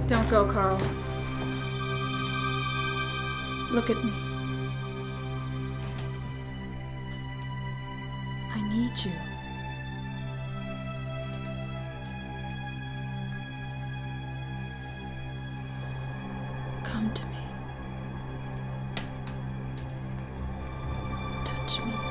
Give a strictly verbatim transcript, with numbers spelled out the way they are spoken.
Don't go, Carl. Look at me. I need you. Come to me. Touch me.